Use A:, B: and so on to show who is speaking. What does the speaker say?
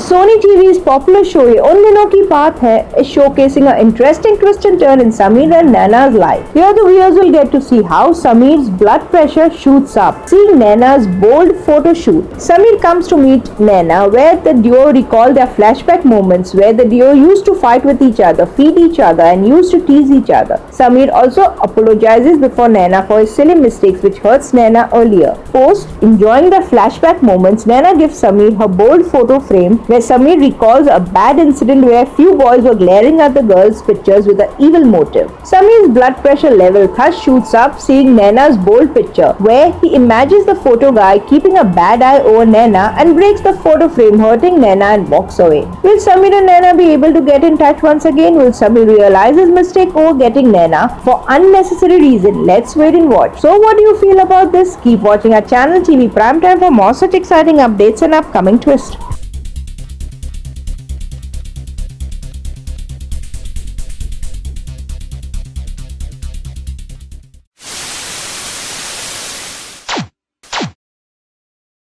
A: Sony TV's popular show Ye Un Dinon Ki Baat Hai is showcasing an interesting twist and turn in Sameer and Naina's life. Here the viewers will get to see how Sameer's blood pressure shoots up, seeing Naina's bold photo shoot. Sameer comes to meet Naina, where the duo recall their flashback moments where the duo used to fight with each other, feed each other and used to tease each other. Sameer also apologizes before Naina for his silly mistakes which hurts Naina earlier. Post enjoying the flashback moments, Naina gives Sameer her bold photo frame where Sameer recalls a bad incident where a few boys were glaring at the girls' pictures with an evil motive. Sameer's blood pressure level thus shoots up seeing Naina's bold picture where he imagines the photo guy keeping a bad eye over Naina and breaks the photo frame, hurting Naina and walks away. Will Sameer and Naina be able to get in touch once again? Will Sameer realize his mistake over getting Naina for unnecessary reason? Let's wait and watch. So what do you feel about this? Keep watching our channel TV Prime Time for more such exciting updates and upcoming twists.